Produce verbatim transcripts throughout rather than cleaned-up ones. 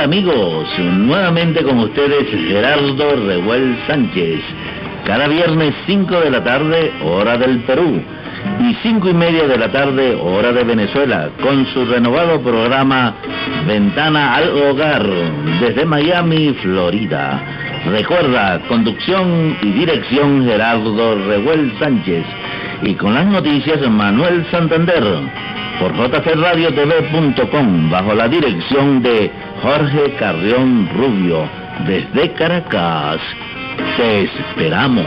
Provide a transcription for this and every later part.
amigos? Nuevamente con ustedes Gerardo Revuel Sánchez. Cada viernes cinco de la tarde, hora del Perú, y cinco y media de la tarde, hora de Venezuela, con su renovado programa Ventana al Hogar, desde Miami, Florida. Recuerda, conducción y dirección Gerardo Revuel Sánchez, y con las noticias Manuel Santander, por j c radio t v punto com, bajo la dirección de Jorge Carrión Rubio, desde Caracas. Te esperamos.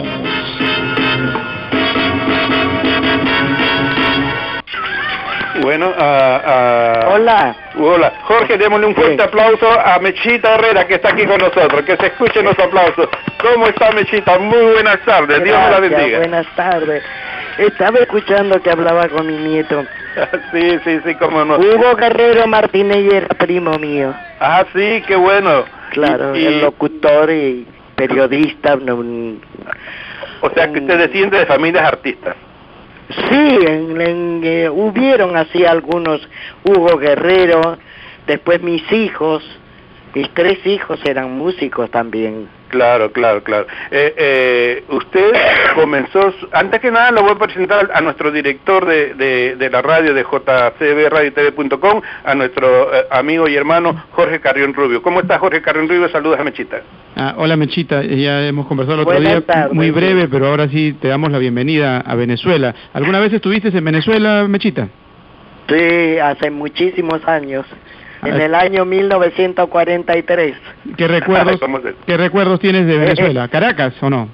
Bueno, uh, uh, hola. Hola. Jorge, démosle un fuerte sí. aplauso a Mechita Herrera, que está aquí con nosotros. Que se escuchen los aplausos. ¿Cómo está, Mechita? Muy buenas tardes. Gracias, Dios me la bendiga. Buenas tardes. Estaba escuchando que hablaba con mi nieto. Sí, sí, sí, cómo no. Hugo Guerrero Martínez era primo mío. Ah, sí, qué bueno. Claro, y, el locutor y periodista. Un, o sea, que usted desciende de familias artistas. Sí, en, en, eh, hubieron así algunos, Hugo Guerrero, después mis hijos, mis tres hijos eran músicos también. Claro, claro, claro. Eh, eh, usted comenzó, antes que nada lo voy a presentar a nuestro director de, de, de la radio de j c b radio t v punto com, a nuestro eh, amigo y hermano Jorge Carrión Rubio. ¿Cómo está Jorge Carrión Rubio? Saludos a Mechita. Ah, hola Mechita, ya hemos conversado el otro Buenas día, tardes, muy breve, sí. pero ahora sí te damos la bienvenida a Venezuela. ¿Alguna vez estuviste en Venezuela, Mechita? Sí, hace muchísimos años. En el año mil novecientos cuarenta y tres. ¿Qué recuerdos, ¿qué recuerdos tienes de Venezuela? ¿Caracas o no?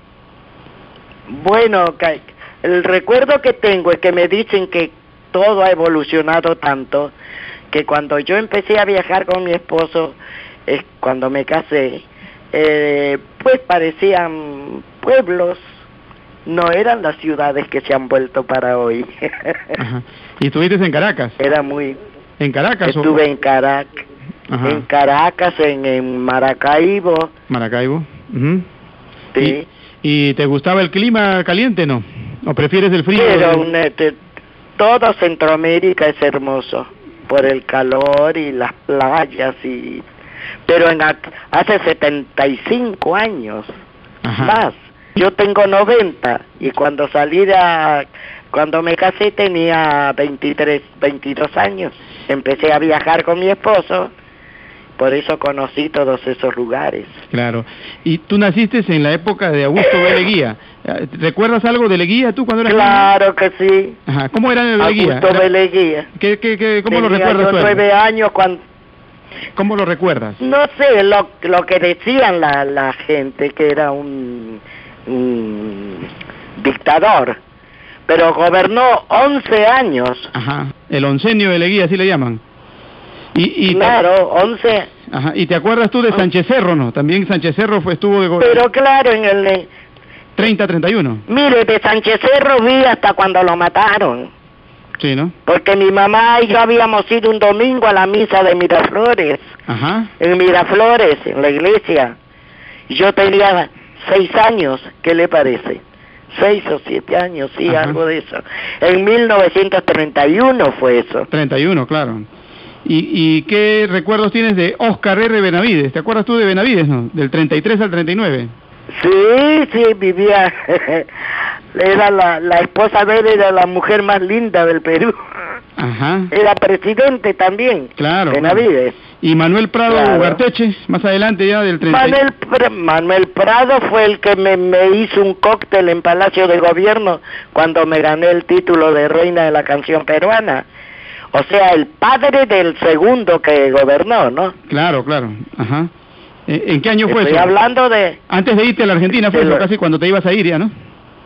Bueno, el recuerdo que tengo es que me dicen que todo ha evolucionado tanto, que cuando yo empecé a viajar con mi esposo, es cuando me casé, eh, pues parecían pueblos, no eran las ciudades que se han vuelto para hoy. Ajá. ¿Y estuviste en Caracas? Era muy... ¿En Caracas? Estuve o... en Caracas, en Caracas, en, en Maracaibo. Maracaibo. Uh-huh. Sí. ¿Y, ¿Y te gustaba el clima caliente, no? ¿O prefieres el frío? Pero un, este, todo Centroamérica es hermoso, por el calor y las playas, y pero en hace setenta y cinco años, Ajá. más. Yo tengo noventa, y cuando salí de... Cuando me casé tenía veintitrés, veintidós años. Empecé a viajar con mi esposo, por eso conocí todos esos lugares. Claro. ¿Y tú naciste en la época de Augusto B. Leguía? ¿Recuerdas algo de Leguía tú cuando eras Claro niño? que sí. Ajá. ¿Cómo era el Leguía? Augusto B. Leguía. ¿Qué, qué, qué, ¿Cómo tenía lo recuerdas tú? nueve años cuando... ¿Cómo lo recuerdas? No sé, lo, lo que decían la, la gente, que era un, un dictador. Pero gobernó once años. Ajá, el oncenio de Leguía, así le llaman. Y, y claro, te... once. Ajá, ¿y te acuerdas tú de Sánchez Cerro, no? También Sánchez Cerro fue, estuvo de gobierno. Pero claro, en el... treinta a treinta y uno. Mire, de Sánchez Cerro vi hasta cuando lo mataron. Sí, ¿no? Porque mi mamá y yo habíamos ido un domingo a la misa de Miraflores. Ajá. En Miraflores, en la iglesia. Yo tenía seis años, ¿qué le parece? Seis o siete años, sí, Ajá. algo de eso. En mil novecientos treinta y uno fue eso. treinta y uno, claro. ¿Y, ¿Y qué recuerdos tienes de Oscar R. Benavides? ¿Te acuerdas tú de Benavides, no? Del treinta y tres al treinta y nueve. Sí, sí, vivía... era la, la esposa de él, era la mujer más linda del Perú. Ajá. Era presidente también. Claro. Benavides. Claro. ¿Y Manuel Prado claro. Ugarteche, más adelante ya del treinta? Manuel, Manuel Prado fue el que me, me hizo un cóctel en Palacio de Gobierno cuando me gané el título de reina de la canción peruana. O sea, el padre del segundo que gobernó, ¿no? Claro, claro. Ajá. ¿En qué año fue Estoy eso? Estoy hablando de... Antes de irte a la Argentina fue eso, lo... casi cuando te ibas a ir ya, ¿no?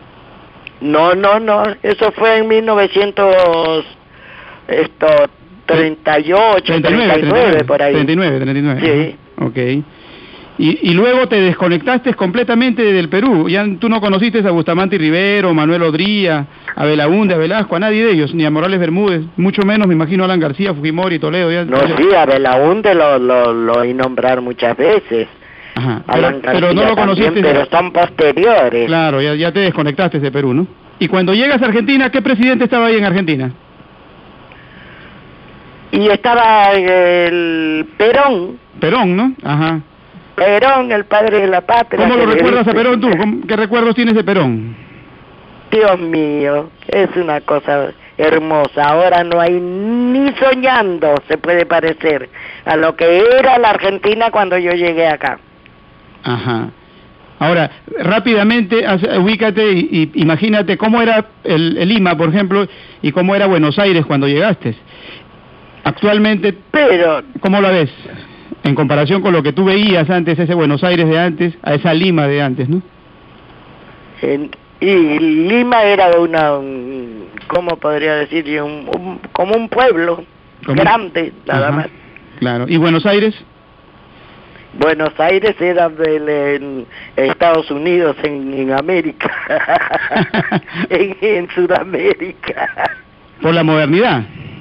No, no, no. Eso fue en mil novecientos... Esto... treinta y ocho, treinta y nueve, treinta y nueve, por ahí. treinta y nueve, treinta y nueve. Sí. Ok. Y, y luego te desconectaste completamente del Perú. Ya tú no conociste a Bustamante Rivero, Manuel Odría, a Belaúnde, a Velasco, a nadie de ellos, ni a Morales Bermúdez, mucho menos me imagino a Alan García, Fujimori, Toledo. Ya, no, ya... sí, a Belaúnde lo, lo, lo oí nombrar muchas veces. Ajá. Pero, pero no lo conociste. También, pero son posteriores. Claro, ya, ya te desconectaste de Perú, ¿no? Y cuando llegas a Argentina, ¿qué presidente estaba ahí en Argentina? Y estaba el Perón. Perón, ¿no? Ajá. Perón, el padre de la patria. ¿Cómo lo recuerdas dice. a Perón tú? ¿Cómo, ¿Qué recuerdos tienes de Perón? Dios mío, es una cosa hermosa. Ahora no hay ni soñando se puede parecer a lo que era la Argentina cuando yo llegué acá. Ajá. Ahora, rápidamente, ubícate y, y imagínate cómo era el, el Lima, por ejemplo, y cómo era Buenos Aires cuando llegaste. Actualmente, pero ¿cómo lo ves? En comparación con lo que tú veías antes, ese Buenos Aires de antes, a esa Lima de antes, ¿no? En, y Lima era una, un, ¿cómo podría decir? Un, un, como un pueblo ¿Cómo? grande, nada Ajá, más. Claro. ¿Y Buenos Aires? Buenos Aires era del, en Estados Unidos, en, en América, en, en Sudamérica. Por la modernidad.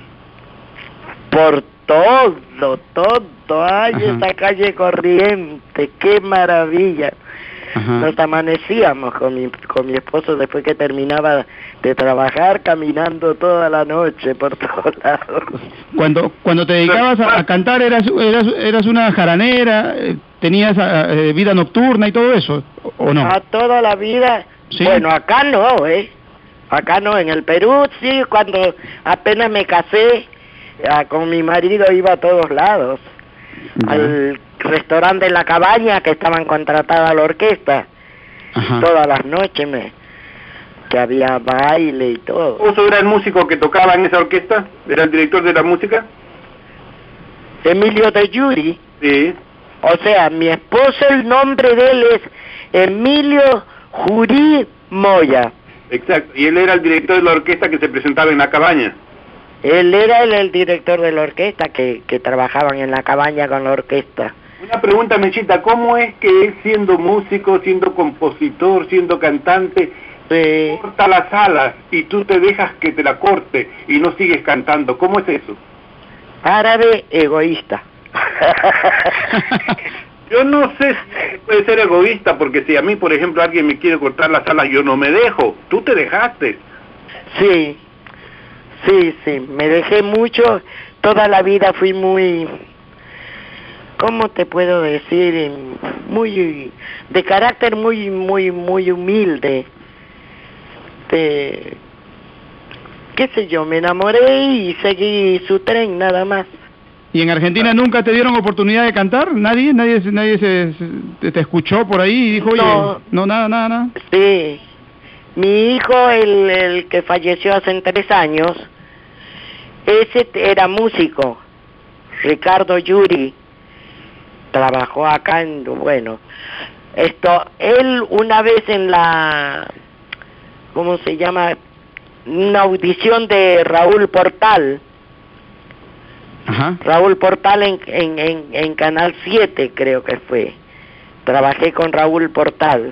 Por todo, todo. Ay, Ajá. esa calle Corriente, qué maravilla. Ajá. Nos amanecíamos con mi, con mi esposo después que terminaba de trabajar, caminando toda la noche por todos lados. Cuando cuando te dedicabas a, a cantar, eras, eras eras una jaranera, eh, tenías eh, vida nocturna y todo eso, ¿o no? A toda la vida. ¿Sí? Bueno, acá no, ¿eh? Acá no, en el Perú sí, cuando apenas me casé, ah, con mi marido iba a todos lados. Ya. Al restaurante La Cabaña, que estaban contratadas a la orquesta. Ajá. Todas las noches me que había baile y todo. ¿Vos era el músico que tocaba en esa orquesta? ¿Era el director de la música? Emilio de Yuri, Sí. o sea, mi esposo, el nombre de él es Emilio Jurí Moya. Exacto. Y él era el director de la orquesta que se presentaba en La Cabaña. Él era el, el director de la orquesta, que, que trabajaban en La Cabaña con la orquesta. Una pregunta, Mechita, ¿cómo es que él, siendo músico, siendo compositor, siendo cantante, Sí. corta las alas y tú te dejas que te la corte y no sigues cantando? ¿Cómo es eso? Árabe egoísta. Yo no sé si puede ser egoísta, porque si a mí, por ejemplo, alguien me quiere cortar las alas, yo no me dejo. Tú te dejaste. Sí, sí, sí, me dejé mucho, toda la vida fui muy, ¿cómo te puedo decir? Muy, de carácter muy, muy, muy humilde, de, qué sé yo, me enamoré y seguí su tren nada más. ¿Y en Argentina nunca te dieron oportunidad de cantar? ¿Nadie? ¿Nadie, nadie se, se- te escuchó por ahí y dijo, oye, No. no, nada, nada, nada? Sí, mi hijo, el, el que falleció hace tres años, ese era músico, Ricardo Yuri, trabajó acá en, bueno, esto, él una vez en la, ¿cómo se llama? Una audición de Raúl Portal, Ajá. Raúl Portal en, en, en, en Canal siete creo que fue, trabajé con Raúl Portal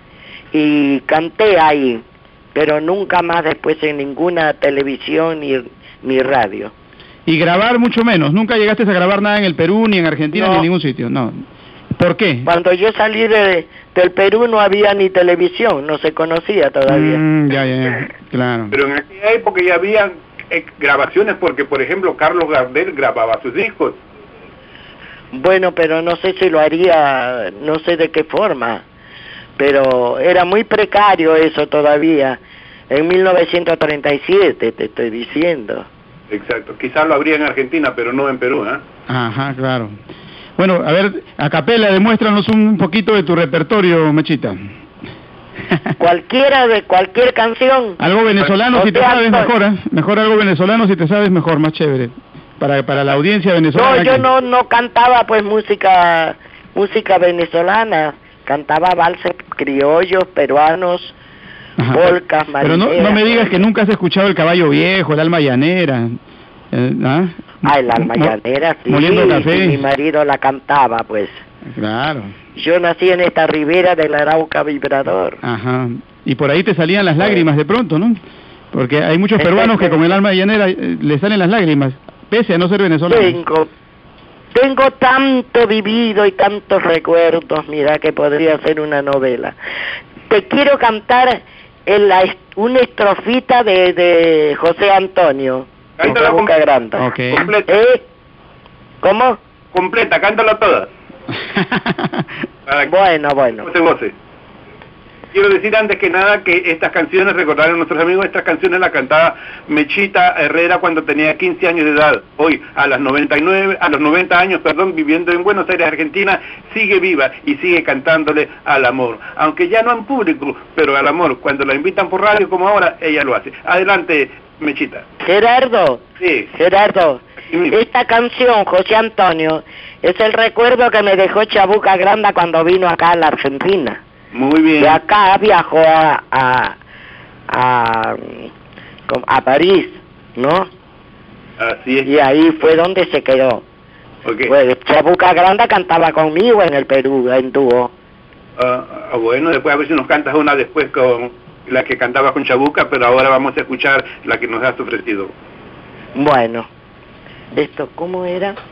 y canté ahí, pero nunca más después en ninguna televisión ni, ni radio. Y grabar mucho menos. Nunca llegaste a grabar nada en el Perú, ni en Argentina, No. ni en ningún sitio. No. ¿Por qué? Cuando yo salí de, del Perú no había ni televisión, no se conocía todavía. Mm, ya, ya, ya. Claro. Pero en aquella época ya había eh, grabaciones, porque, por ejemplo, Carlos Gardel grababa sus discos. Bueno, pero no sé si lo haría, no sé de qué forma, pero era muy precario eso todavía, en mil novecientos treinta y siete te estoy diciendo. Exacto. Quizás lo habría en Argentina, pero no en Perú, ¿eh? Ajá, claro. Bueno, a ver, a capela, demuéstranos un poquito de tu repertorio, Mechita. Cualquiera de cualquier canción. Algo venezolano, O si te sea, sabes, no- mejor, ¿eh? Mejor algo venezolano, si te sabes, mejor, más chévere. Para, para la audiencia venezolana. No, yo que- no, no cantaba pues música, música venezolana, cantaba valses criollos, peruanos, Ajá. polcas, Pero no, marineras. no me digas que nunca has escuchado El Caballo Viejo, El Alma Llanera. eh, ¿ah? Ah, el alma Mo- llanera, sí, Moliendo café. y mi marido la cantaba, pues. Claro. Yo nací en esta ribera del Arauca Vibrador. Ajá. Y por ahí te salían las lágrimas de pronto, ¿no? Porque hay muchos peruanos que con El Alma Llanera eh, le salen las lágrimas, pese a no ser venezolanos. Tengo, tengo tanto vivido y tantos recuerdos, mira, que podría ser una novela. Te quiero cantar en la, est- una estrofita de, de José Antonio, Cántala de Boca com- Grande. Ok. Completa. ¿Eh? ¿Cómo? completa, cántala toda. Para bueno, bueno. goce, goce. Quiero decir antes que nada que estas canciones, recordar a nuestros amigos, estas canciones las cantaba Mechita Herrera cuando tenía quince años de edad. Hoy, a las noventa y nueve, a los noventa años, perdón, viviendo en Buenos Aires, Argentina, sigue viva y sigue cantándole al amor. Aunque ya no en público, pero al amor. Cuando la invitan por radio como ahora, ella lo hace. Adelante, Mechita. Gerardo. Sí. Gerardo, esta canción, José Antonio, es el recuerdo que me dejó Chabuca Granda cuando vino acá a la Argentina. Muy bien. De acá viajó a, a, a, a París, ¿no? Así es. Y ahí fue donde se quedó. Okay. Pues Chabuca Granda cantaba conmigo en el Perú, en dúo. Ah, ah, bueno, después a ver si nos cantas una después con la que cantaba con Chabuca, pero ahora vamos a escuchar la que nos has ofrecido. Bueno, esto, ¿cómo era? Eh,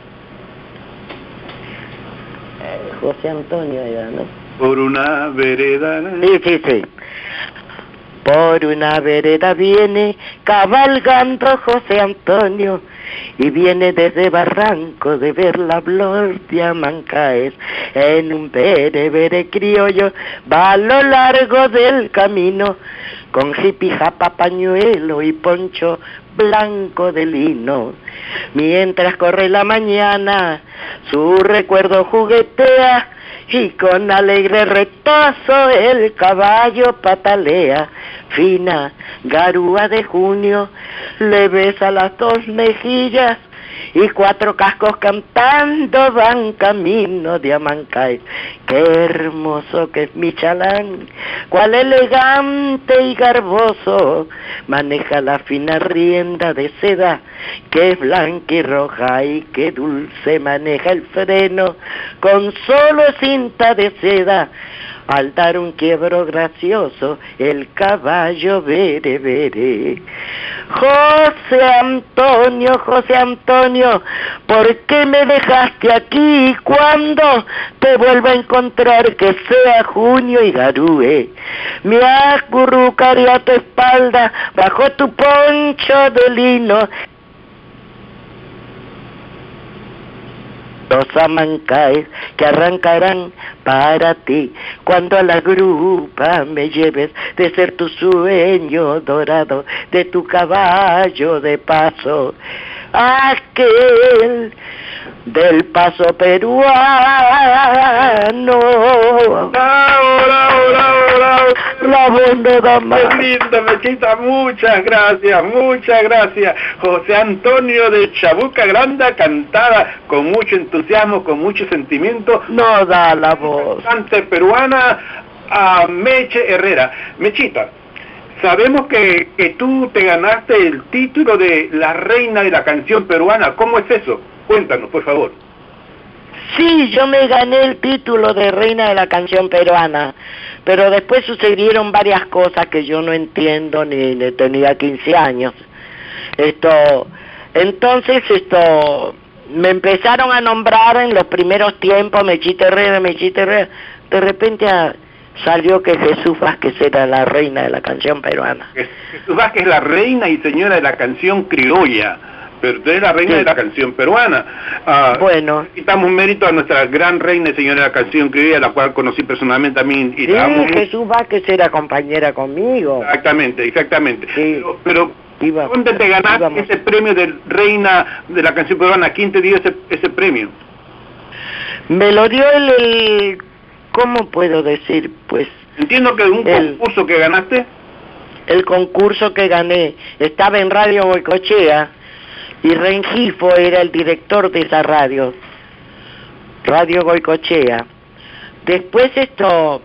José Antonio era, ¿no? Por una vereda... Sí, sí, sí. Por una vereda viene cabalgando José Antonio y viene desde Barranco de ver la flor de Amancaes. En un bere bere criollo va a lo largo del camino con jipi, japa, pañuelo y poncho blanco de lino. Mientras corre la mañana su recuerdo juguetea y con alegre retazo el caballo patalea. Fina garúa de junio le besa las dos mejillas y cuatro cascos cantando van camino de Amancay. Qué hermoso que es mi chalán, cuál elegante y garboso, maneja la fina rienda de seda, que es blanca y roja, y qué dulce maneja el freno, con solo cinta de seda. Al dar un quiebro gracioso, el caballo vere, vere. José Antonio, José Antonio, ¿por qué me dejaste aquí? ¿Cuándo te vuelvo a encontrar que sea junio y garúe? Me acurrucaré a tu espalda bajo tu poncho de lino. Los Amancaes que arrancarán para ti cuando a la grupa me lleves de ser tu sueño dorado, de tu caballo de paso, aquel del paso peruano. ¡Bravo, bravo, bravo, bravo! La voz de dama. ¡Qué linda, Mechita! Muchas gracias, muchas gracias. José Antonio de Chabuca Granda, cantada con mucho entusiasmo, con mucho sentimiento. No da la voz. Cantante peruana a Meche Herrera. Mechita, sabemos que, que tú te ganaste el título de la reina de la canción peruana. ¿Cómo es eso? Cuéntanos, por favor. Sí, yo me gané el título de reina de la canción peruana, pero después sucedieron varias cosas que yo no entiendo, ni, ni tenía quince años. Esto, entonces esto, me empezaron a nombrar en los primeros tiempos, Mechita Herrera, Mechita Herrera. De repente a, salió que Jesús Vázquez era la reina de la canción peruana. Jesús Vázquez es la reina y señora de la canción criolla, pero usted es la reina sí. de la canción peruana. Uh, bueno. Quitamos mérito a nuestra gran reina y señora de la canción criolla, la cual conocí personalmente también. Y sí, Jesús Vázquez era compañera conmigo. Exactamente, exactamente. Sí. Pero, pero Iba, ¿dónde te ganaste íbamos. ese premio de reina de la canción peruana? ¿Quién te dio ese, ese premio? Me lo dio el, el... ¿Cómo puedo decir? Pues... Entiendo que un el, concurso que ganaste. El concurso que gané. Estaba en Radio Goicoechea y Rengifo era el director de esa radio. Radio Goicoechea. Después esto...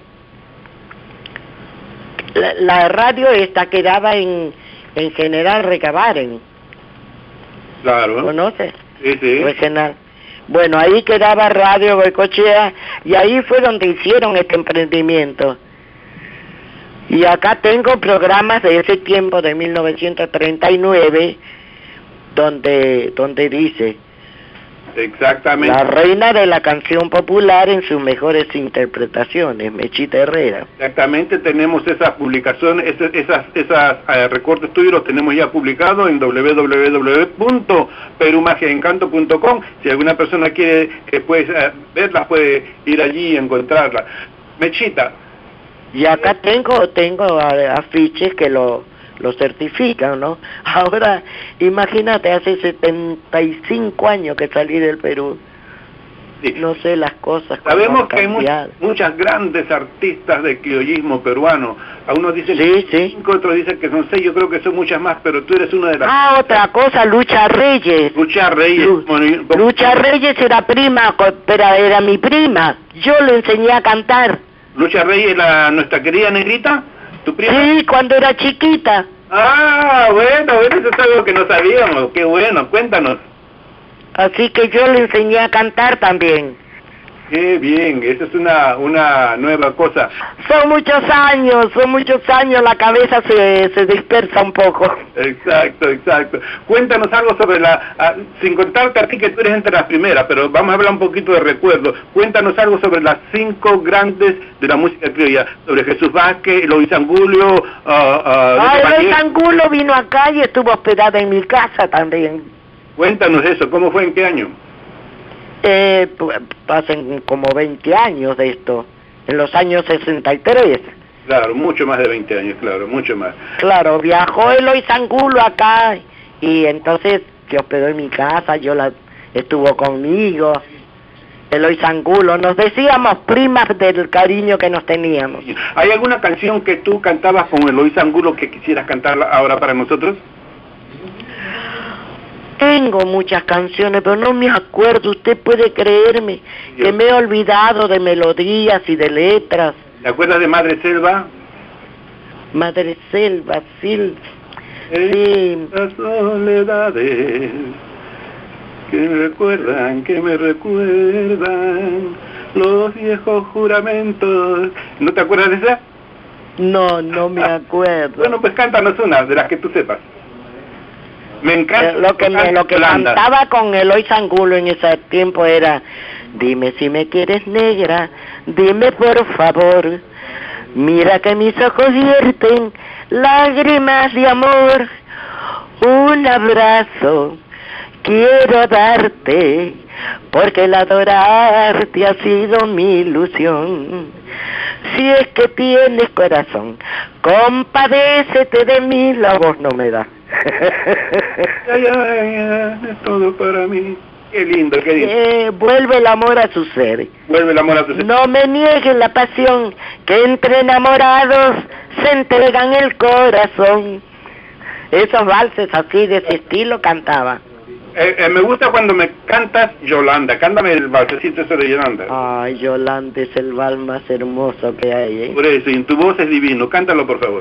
La, la radio esta quedaba en, en General Recabaren. Claro. ¿Conoces? Sí, sí. Regional. Bueno, ahí quedaba Radio Goicoechea y ahí fue donde hicieron este emprendimiento. Y acá tengo programas de ese tiempo, de mil novecientos treinta y nueve, donde, donde dice, Exactamente. La reina de la canción popular en sus mejores interpretaciones, Mechita Herrera. Exactamente, tenemos esas publicaciones, esas, esas, esas eh, recortes tuyos los tenemos ya publicados en doble u doble u doble u punto perú magia encanto punto com. Si alguna persona quiere que puede eh, verlas, puede ir allí y encontrarlas. Mechita. Y acá tengo, tengo afiches que lo, lo certifican, ¿no? Ahora, imagínate, hace setenta y cinco años que salí del Perú. Sí. No sé las cosas. Sabemos que hay muchas, muchas grandes artistas de criollismo peruano. A unos dicen sí, que son sí. cinco, otros dicen que son seis. Yo creo que son muchas más, pero tú eres una de las... Ah, otra cosa, Lucha Reyes. Lucha Reyes. Lu bueno, Lucha Reyes era prima, pero era mi prima. Yo le enseñé a cantar. Lucha Reyes, la, nuestra querida negrita, tu prima. Sí, cuando era chiquita. Ah, bueno, bueno, eso es algo que no sabíamos. Qué bueno, cuéntanos. Así que yo le enseñé a cantar también. Qué bien, eso es una, una nueva cosa. Son muchos años, son muchos años, la cabeza se, se dispersa un poco. Exacto, exacto. Cuéntanos algo sobre la, a, sin contarte a ti que tú eres entre las primeras, pero vamos a hablar un poquito de recuerdos. Cuéntanos algo sobre las cinco grandes de la música criolla, sobre Jesús Vázquez, Eloís Angulo. Uh, uh, ah, Eloís Angulo vino acá y estuvo hospedada en mi casa también. Cuéntanos eso, ¿cómo fue, en qué año? Eh, pasan como veinte años de esto, en los años sesenta y tres. Claro, mucho más de veinte años, claro, mucho más. Claro, viajó Eloís Angulo acá y entonces se hospedó en mi casa, yo la estuvo conmigo. Eloís Angulo, nos decíamos primas del cariño que nos teníamos. ¿Hay alguna canción que tú cantabas con Eloís Angulo que quisieras cantarla ahora para nosotros? Tengo muchas canciones, pero no me acuerdo. Usted puede creerme Dios. que me he olvidado de melodías y de letras. ¿Te acuerdas de Madre Selva? Madre Selva, sí. Sí. Las soledades que me recuerdan, que me recuerdan los viejos juramentos. ¿No te acuerdas de esa? No, no me acuerdo. Bueno, pues cántanos una de las que tú sepas. Me encanta. Eh, lo que, me, lo que cantaba con Eloís Angulo en ese tiempo era: dime si me quieres negra, dime por favor, mira que mis ojos vierten lágrimas de amor, un abrazo quiero darte, porque el adorarte ha sido mi ilusión. Si es que tienes corazón, compadécete de mí. La voz no me da. Ay, ay, ay, es todo para mí. Qué lindo, qué lindo. Eh, vuelve el amor a su ser. Vuelve el amor a su ser. No me niegues la pasión, que entre enamorados se entregan el corazón. Esos valses así de ese estilo cantaba. Eh, eh, me gusta cuando me cantas Yolanda. Cántame el valsecito ese de Yolanda. Ay, Yolanda es el vals más hermoso que hay, ¿eh? Por eso, y tu voz es divino. Cántalo, por favor.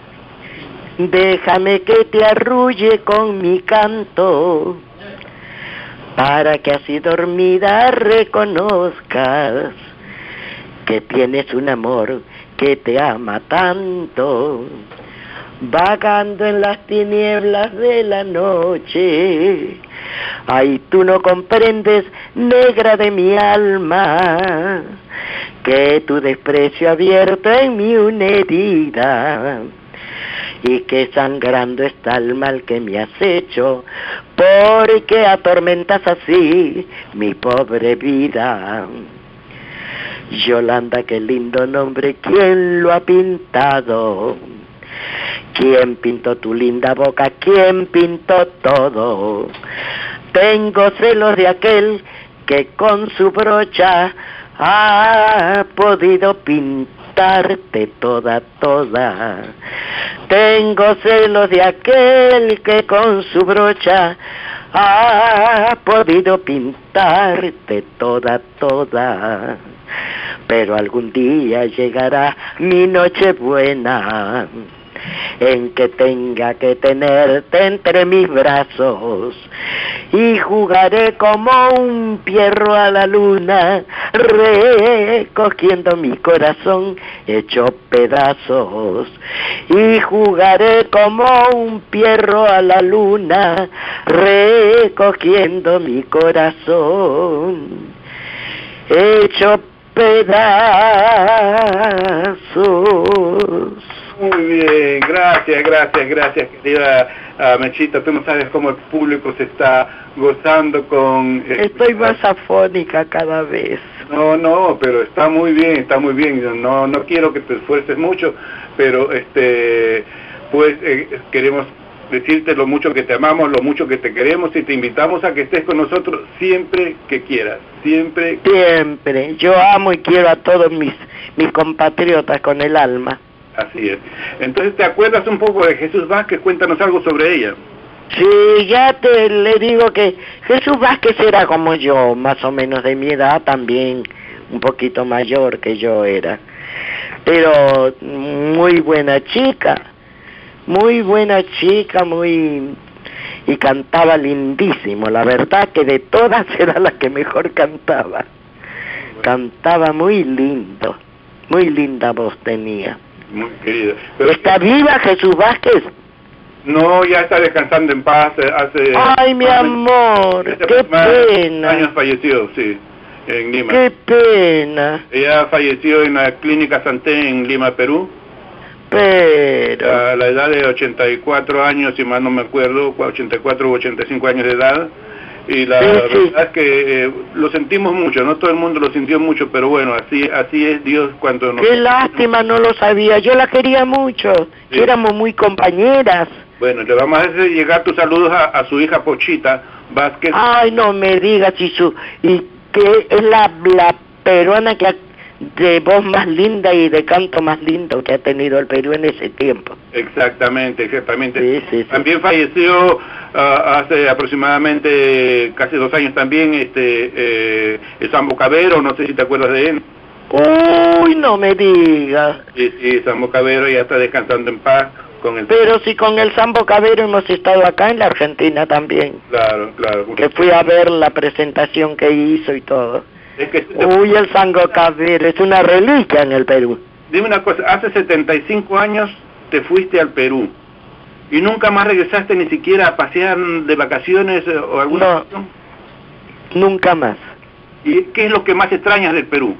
Déjame que te arrulle con mi canto, para que así dormida reconozcas que tienes un amor que te ama tanto, vagando en las tinieblas de la noche. Ay, tú no comprendes, negra de mi alma, que tu desprecio ha abierto en mí una herida, y que sangrando está el mal que me has hecho, porque atormentas así mi pobre vida. Yolanda, qué lindo nombre, ¿quién lo ha pintado? ¿Quién pintó tu linda boca? ¿Quién pintó todo? Tengo celos de aquel que con su brocha ha podido pintarte toda, toda. Tengo celos de aquel que con su brocha ha podido pintarte toda, toda. Pero algún día llegará mi noche buena, en que tenga que tenerte entre mis brazos, y jugaré como un pierro a la luna, recogiendo mi corazón hecho pedazos, y jugaré como un pierro a la luna, recogiendo mi corazón hecho pedazos. Muy bien, gracias, gracias, gracias, querida uh, Mechita. Tú no sabes cómo el público se está gozando con... Eh, Estoy más afónica cada vez. No, no, pero está muy bien, está muy bien. No, no quiero que te esfuerces mucho, pero este, pues eh, queremos decirte lo mucho que te amamos, lo mucho que te queremos, y te invitamos a que estés con nosotros siempre que quieras, siempre. Siempre. Yo amo y quiero a todos mis, mis compatriotas con el alma. Así es. Entonces, ¿te acuerdas un poco de Jesús Vázquez? Cuéntanos algo sobre ella. Sí, ya te le digo que Jesús Vázquez era como yo, más o menos de mi edad, también un poquito mayor que yo era, pero muy buena chica, muy buena chica, muy... y cantaba lindísimo, la verdad que de todas era la que mejor cantaba, cantaba muy lindo, muy linda voz tenía. Muy querida. Pero ¿está viva Jesús Vázquez? No, ya está descansando en paz hace... Ay, mi amor, qué pena. años falleció, sí, en Lima. Qué pena. Ella falleció en la Clínica Santé en Lima, Perú. Pero... A la edad de ochenta y cuatro años, si mal no me acuerdo, ochenta y cuatro u ochenta y cinco años de edad. Y la sí, verdad sí. es que eh, lo sentimos mucho, no todo el mundo lo sintió mucho, pero bueno, así así es Dios cuando nos... Qué lástima, no lo sabía, yo la quería mucho, Sí. éramos muy compañeras. Bueno, le vamos a hacer llegar tus saludos a, a su hija Pochita Vázquez. Ay, no me digas, y su... y que es la, la peruana que ha, de voz más linda y de canto más lindo que ha tenido el Perú en ese tiempo. Exactamente, exactamente. Sí, sí, sí. También falleció uh, hace aproximadamente casi dos años también este eh, el Sambo Cabero, no sé si te acuerdas de él. Uy, no me digas. Sí, sí, Sambo Cabero ya está descansando en paz con el... Pero si con el Sambo Cabero hemos estado acá en la Argentina también. Claro, claro. Que fui a ver la presentación que hizo y todo. Es que, Uy, el Sambo Cabero es una reliquia en el Perú. Dime una cosa, hace setenta y cinco años te fuiste al Perú y nunca más regresaste ni siquiera a pasear de vacaciones o alguna No, cuestión? Nunca más. ¿Y qué es lo que más extrañas del Perú?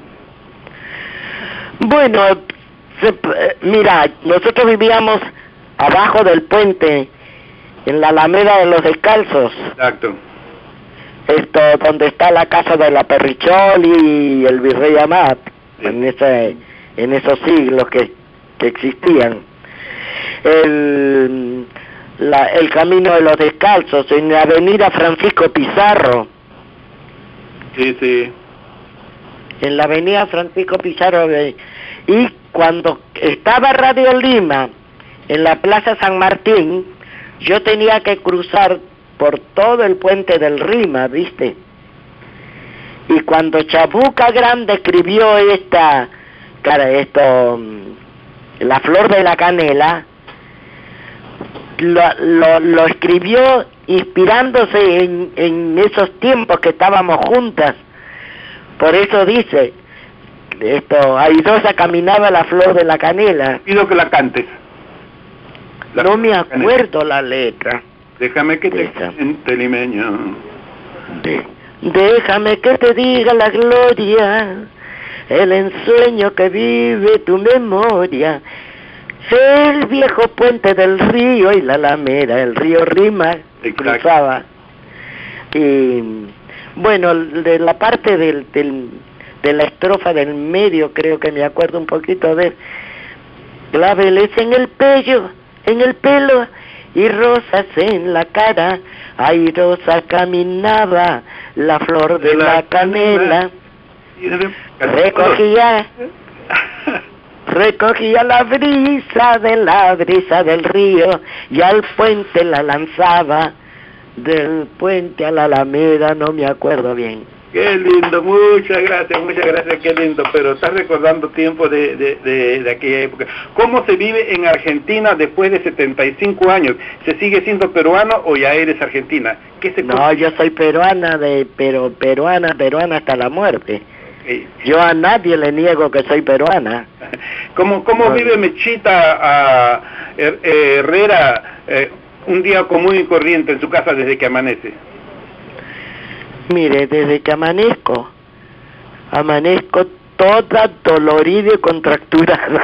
Bueno, se, mira, nosotros vivíamos abajo del puente, en la Alameda de los Descalzos. Exacto. Esto, donde está la casa de la Perricholi y el Virrey Amat, Sí. en ese, en esos siglos que, que existían. El, la, el Camino de los Descalzos, en la avenida Francisco Pizarro. Sí, sí. En la avenida Francisco Pizarro, de, y cuando estaba Radio Lima en la Plaza San Martín, yo tenía que cruzar por todo el puente del Rima, ¿viste? Y cuando Chabuca Grande escribió esta, cara, esto, La Flor de la Canela, lo, lo, lo escribió inspirándose en, en esos tiempos que estábamos juntas. Por eso dice, esto, airosa caminaba la flor de la canela. Pido que la cantes. La No me canela. acuerdo la letra. Déjame que te Esa. cuente, limeño. De, déjame que te diga la gloria, el ensueño que vive tu memoria, el viejo puente del río y la alameda, el río Rima, Exacto. cruzaba. Y bueno, de la parte del, del, de la estrofa del medio, creo que me acuerdo un poquito de claveles en el pello, en el pelo y rosas en la cara, airosa caminaba la flor de, de la, la canela, recogía recogía la brisa de la brisa del río y al puente la lanzaba, del puente a la alameda, no me acuerdo bien. Qué lindo, muchas gracias, muchas gracias, qué lindo, pero estás recordando tiempos de, de, de, de aquella época. ¿Cómo se vive en Argentina después de setenta y cinco años? ¿Se sigue siendo peruano o ya eres argentina? ¿Qué se No, yo soy peruana, de pero peruana, peruana hasta la muerte. Okay. Yo a nadie le niego que soy peruana. ¿Cómo, cómo no. vive Mechita a Herrera eh, un día común y corriente en su casa desde que amanece? Mire, desde que amanezco, amanezco toda dolorida y contracturada.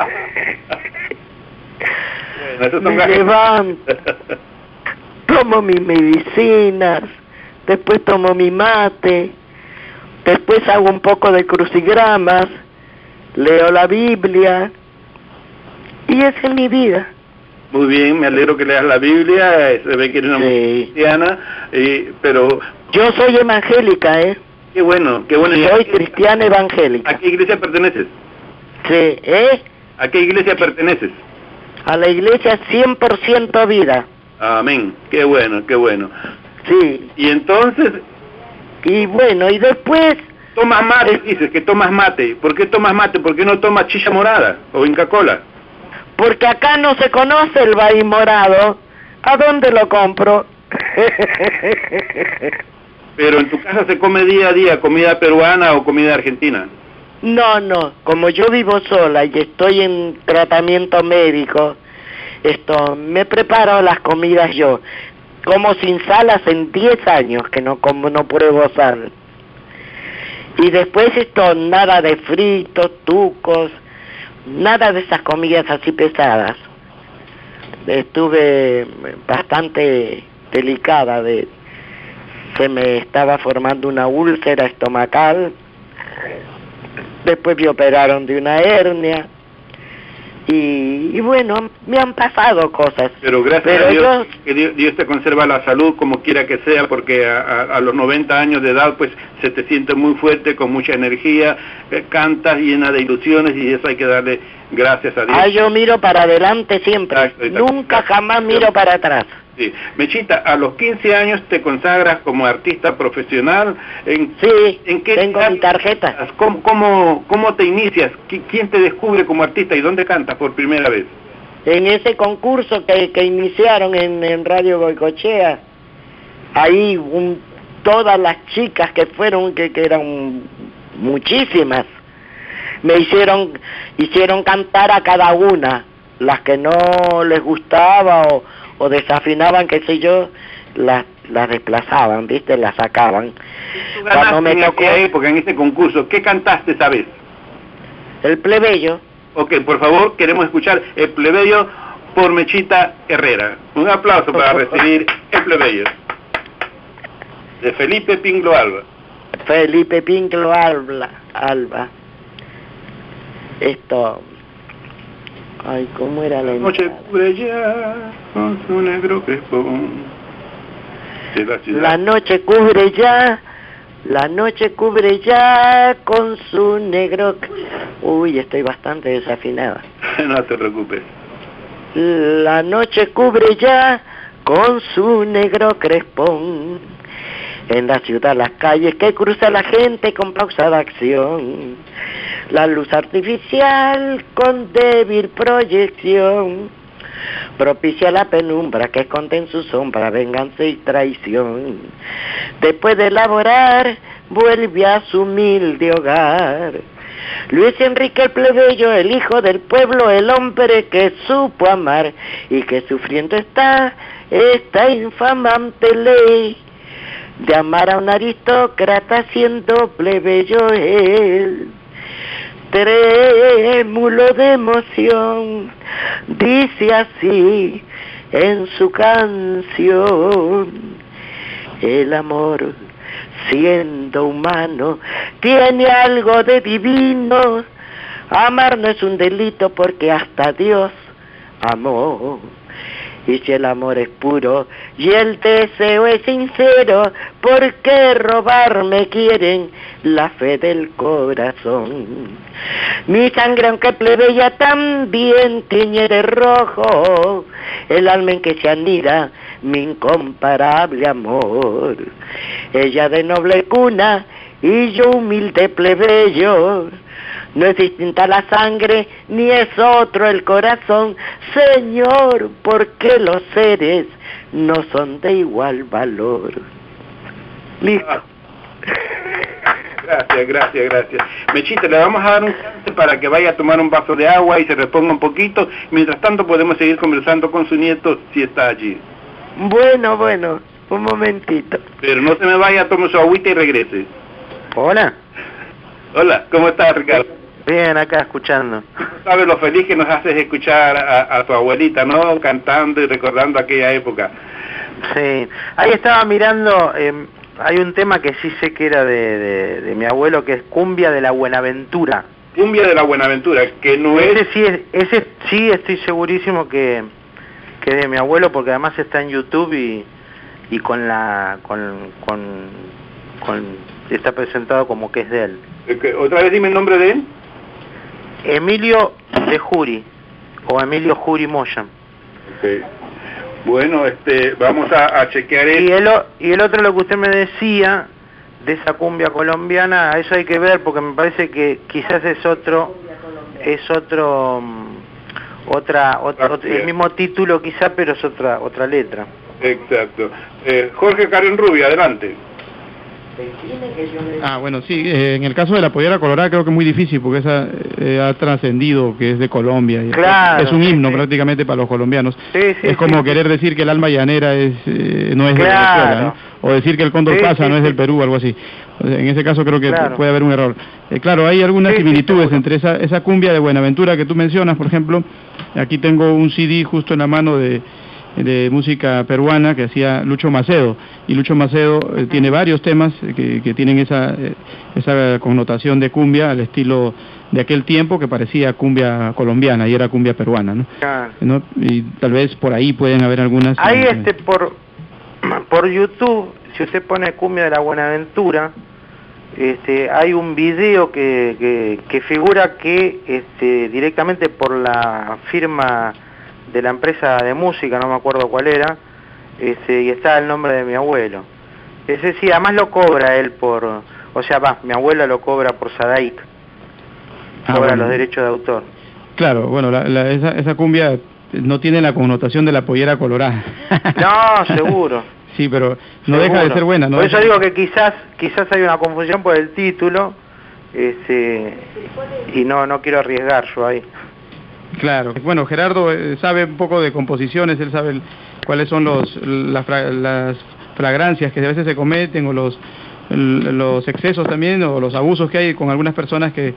Bueno, eso me levanto, tomo mis medicinas, después tomo mi mate, después hago un poco de crucigramas, leo la Biblia, y esa es mi vida. Muy bien, me alegro que leas la Biblia, se ve que eres una sí. cristiana, eh, pero... Yo soy evangélica, ¿eh? Qué bueno, qué bueno. Soy cristiana evangélica. ¿A qué iglesia perteneces? Sí, ¿eh? ¿A qué iglesia perteneces? A la iglesia cien por ciento vida. Amén, qué bueno, qué bueno. Sí. Y entonces... Y bueno, y después... Tomas mate, eh, dices que tomas mate. ¿Por qué tomas mate? ¿Por qué no tomas chicha morada o Inca Kola? Porque acá no se conoce el maíz morado. ¿A dónde lo compro? Pero en tu casa se come día a día comida peruana o comida argentina. No, no, como yo vivo sola y estoy en tratamiento médico, esto, me preparo las comidas yo. Como sin sal hace diez años que no como, no pruebo sal. Y después esto, nada de fritos, tucos, nada de esas comidas así pesadas. Estuve bastante delicada, de se me estaba formando una úlcera estomacal, después me operaron de una hernia, y, y bueno, me han pasado cosas. Pero gracias Pero a Dios, yo, que Dios, Dios te conserva la salud como quiera que sea, porque a, a, a los noventa años de edad pues se te siente muy fuerte, con mucha energía, eh, cantas llena de ilusiones, y eso hay que darle gracias a Dios. Ah, yo miro para adelante siempre, exacto, exacto. Nunca jamás miro para atrás. Sí. Mechita, a los quince años te consagras como artista profesional. ¿En, sí, ¿en qué tengo mi tarjeta. ¿Cómo, cómo, cómo te inicias? ¿Quién te descubre como artista y dónde cantas por primera vez? En ese concurso que, que iniciaron en, en Radio Goicoechea, ahí un, todas las chicas que fueron, que, que eran muchísimas, me hicieron, hicieron cantar a cada una, las que no les gustaba o o desafinaban, qué sé yo, las las desplazaban, ¿viste? Las sacaban. ¿Tú Cuando me en tocó aquella época, en este concurso, qué cantaste esa vez? El plebeyo. Ok, por favor, queremos escuchar El Plebeyo por Mechita Herrera. Un aplauso para recibir El Plebeyo. De Felipe Pinglo Alba. Felipe Pinglo Alba. Alba. Esto... Ay, ¿cómo era la noche cubre ya con su negro crespón. La, la noche cubre ya, la noche cubre ya con su negro... Uy, estoy bastante desafinada. No te preocupes. La noche cubre ya con su negro crespón. En la ciudad las calles que cruza la gente con pausada acción. La luz artificial con débil proyección propicia la penumbra que esconde en su sombra venganza y traición. Después de elaborar, vuelve a su humilde hogar. Luis Enrique el Plebeyo, el hijo del pueblo, el hombre que supo amar y que sufriendo está esta infamante ley de amar a un aristócrata siendo plebeyo él. Trémulo de emoción, dice así en su canción: el amor, siendo humano, tiene algo de divino. Amar no es un delito porque hasta Dios amó. Y si el amor es puro y el deseo es sincero, ¿por qué robarme quieren la fe del corazón? Mi sangre, aunque plebeya, también tiñe de rojo el alma en que se anida mi incomparable amor. Ella de noble cuna y yo humilde plebeyo. No es distinta la sangre, ni es otro el corazón. Señor, ¿por qué los seres no son de igual valor? Listo. Gracias, gracias, gracias. Mechita, le vamos a dar un chance para que vaya a tomar un vaso de agua y se reponga un poquito. Mientras tanto podemos seguir conversando con su nieto si está allí. Bueno, bueno, un momentito. Pero no se me vaya, tome su agüita y regrese. Hola. Hola, ¿cómo estás, Ricardo? Bien, acá escuchando. Sabes lo feliz que nos haces escuchar a, a tu abuelita, ¿no? Cantando y recordando aquella época. Sí, ahí estaba mirando, eh, hay un tema que sí sé que era de, de, de mi abuelo, que es Cumbia de la Buenaventura. Cumbia de la Buenaventura, que no ese es... Sí es... Ese sí estoy segurísimo que, que de mi abuelo, porque además está en YouTube y, y con la... con, con, con está presentado como que es de él. ¿Otra vez dime el nombre de él? Emilio de Juri, o Emilio Juri Moya. Okay. Bueno, este, vamos a, a chequear eso. Y el, y el otro, lo que usted me decía, de esa cumbia colombiana, eso hay que ver, porque me parece que quizás es otro, es otro, um, otra, otro, otro, el mismo título quizás, pero es otra, otra letra. Exacto. Eh, Jorge Karen Rubio, adelante. Ah, bueno, sí, eh, en el caso de la pollera colorada creo que es muy difícil porque esa eh, ha trascendido que es de Colombia. Y claro, es un himno sí, prácticamente para los colombianos. Sí, sí, es como sí, querer sí. decir que el alma llanera es eh, no es claro. de Venezuela, ¿no? O decir que el cóndor sí, pasa sí, no sí. es del Perú, algo así. O sea, en ese caso creo que claro. puede haber un error. Eh, claro, hay algunas sí, similitudes sí, entre esa, esa cumbia de Buenaventura que tú mencionas, por ejemplo. Aquí tengo un C D justo en la mano de... de música peruana que hacía Lucho Macedo, y Lucho Macedo eh, tiene varios temas que, que tienen esa, eh, esa connotación de cumbia al estilo de aquel tiempo que parecía cumbia colombiana y era cumbia peruana, ¿no? Claro. ¿No? Y tal vez por ahí pueden haber algunas... Ahí eh, este, por, por YouTube, si usted pone Cumbia de la Buenaventura, este, hay un video que, que, que figura que este, directamente por la firma de la empresa de música, no me acuerdo cuál era, ese, y está el nombre de mi abuelo. Ese sí, además lo cobra él por, o sea, va, mi abuela lo cobra por Sadaic, ah, cobra bueno. los derechos de autor. Claro, bueno, la, la, esa, esa cumbia no tiene la connotación de la pollera colorada. No, seguro. Sí, pero no seguro. deja de ser buena, ¿no? Por eso digo que quizás, quizás hay una confusión por el título, ese, y no, no quiero arriesgar yo ahí. Claro, bueno, Gerardo eh, sabe un poco de composiciones, él sabe el, cuáles son los las, fra, las flagrancias que a veces se cometen o los el, los excesos también o los abusos que hay con algunas personas que,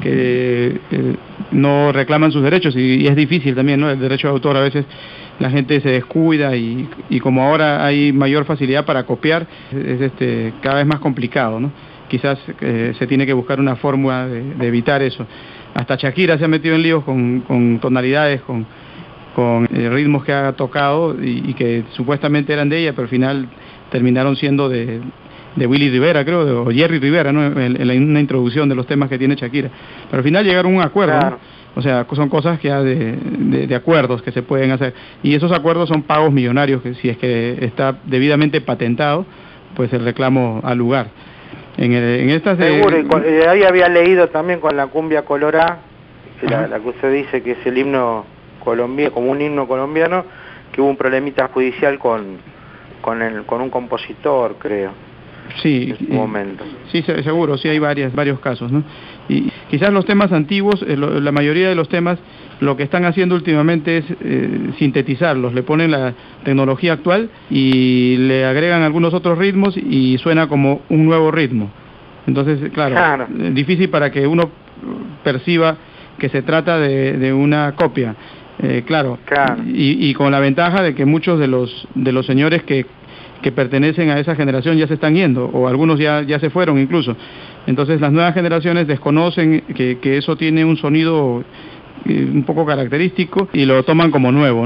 que eh, no reclaman sus derechos y, y es difícil también, ¿no? El derecho de autor a veces la gente se descuida y, y como ahora hay mayor facilidad para copiar, es este cada vez más complicado, ¿no? Quizás eh, se tiene que buscar una fórmula de, de evitar eso. Hasta Shakira se ha metido en líos con, con tonalidades, con, con eh, ritmos que ha tocado y, y que supuestamente eran de ella, pero al final terminaron siendo de, de Willy Rivera, creo, de, o Jerry Rivera, ¿no? En, en la, una introducción de los temas que tiene Shakira. Pero al final llegaron a un acuerdo, claro. ¿no? O sea, son cosas que ya de, de, de acuerdos que se pueden hacer. Y esos acuerdos son pagos millonarios, que si es que está debidamente patentado, pues el reclamo al lugar. En, el, en estas de... Seguro, y con, eh, ahí había leído también con la cumbia colorá, la, la que usted dice que es el himno colombiano, como un himno colombiano, que hubo un problemita judicial con con el con un compositor, creo. Sí, en su momento. Sí, seguro, sí hay varias, varios casos, ¿no? Y quizás los temas antiguos, eh, lo, la mayoría de los temas, lo que están haciendo últimamente es eh, sintetizarlos, le ponen la tecnología actual y le agregan algunos otros ritmos y suena como un nuevo ritmo. Entonces, claro, claro. es difícil para que uno perciba que se trata de, de una copia, eh, claro, claro. Y, y con la ventaja de que muchos de los de los señores que que pertenecen a esa generación ya se están yendo, o algunos ya ya se fueron incluso. Entonces las nuevas generaciones desconocen que, que eso tiene un sonido eh, un poco característico y lo toman como nuevo, ¿no?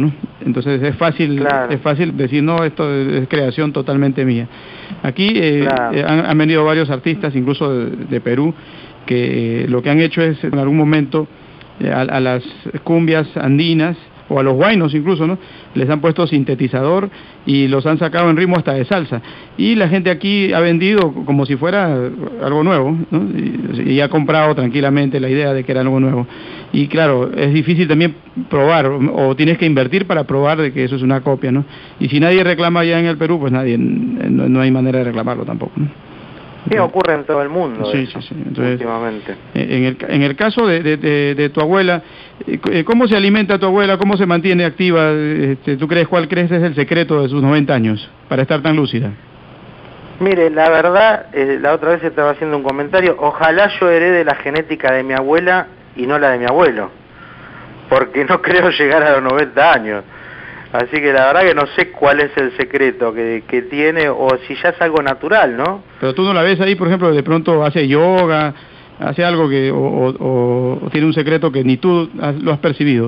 Entonces es fácil, claro. es fácil decir, no, esto es creación totalmente mía. Aquí eh, claro. eh, han, han venido varios artistas, incluso de, de Perú, que eh, lo que han hecho es en algún momento eh, a, a las cumbias andinas, o a los huaynos incluso, ¿no? Les han puesto sintetizador y los han sacado en ritmo hasta de salsa. Y la gente aquí ha vendido como si fuera algo nuevo, ¿no? Y, y ha comprado tranquilamente la idea de que era algo nuevo. Y claro, es difícil también probar, o tienes que invertir para probar de que eso es una copia, ¿no? Y si nadie reclama ya en el Perú, pues nadie, no, no hay manera de reclamarlo tampoco, ¿no? Sí, ocurre en todo el mundo. Sí, eso, sí, sí. Entonces, últimamente. En el, en el caso de, de, de, de tu abuela, ¿cómo se alimenta tu abuela? ¿Cómo se mantiene activa? Este, ¿Tú crees cuál crees es el secreto de sus noventa años para estar tan lúcida? Mire, la verdad, eh, la otra vez estaba haciendo un comentario, ojalá yo herede la genética de mi abuela y no la de mi abuelo, porque no creo llegar a los noventa años. Así que la verdad que no sé cuál es el secreto que, que tiene, o si ya es algo natural, ¿no? Pero tú no la ves ahí, por ejemplo, de pronto hace yoga, hace algo que, o, o, o tiene un secreto que ni tú has, lo has percibido.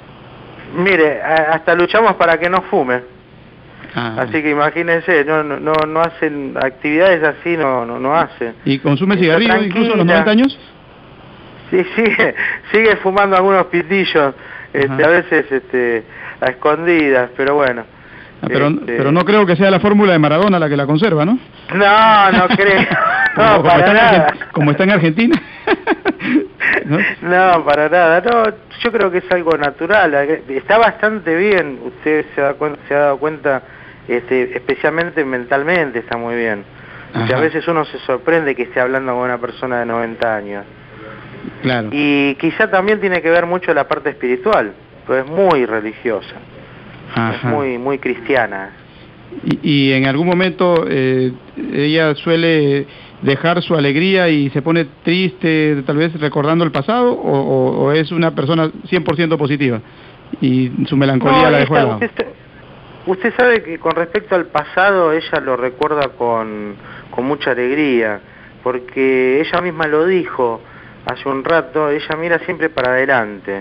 Mire, a, hasta luchamos para que no fume. Ah. Así que imagínense, no, no, no hacen actividades así, no, no, no hace. ¿Y consume cigarrillo incluso a los noventa años? Sí, sigue, sigue fumando algunos pitillos, este, a veces, este... a escondidas, pero bueno. Ah, pero, este... pero no creo que sea la fórmula de Maradona la que la conserva, ¿no? No, no creo. No, como, para como nada. Está como está en Argentina. ¿No? No, para nada. No, yo creo que es algo natural. Está bastante bien. Usted se ha, se ha dado cuenta, este, especialmente mentalmente está muy bien. O sea, a veces uno se sorprende que esté hablando con una persona de noventa años. Claro. Y quizá también tiene que ver mucho la parte espiritual. Pero es muy religiosa, Ajá. es muy muy cristiana. Y, y en algún momento eh, ella suele dejar su alegría y se pone triste, tal vez recordando el pasado, o, o, o es una persona cien por ciento positiva y su melancolía no, la dejó de lado. Usted, usted sabe que con respecto al pasado ella lo recuerda con, con mucha alegría, porque ella misma lo dijo hace un rato, ella mira siempre para adelante.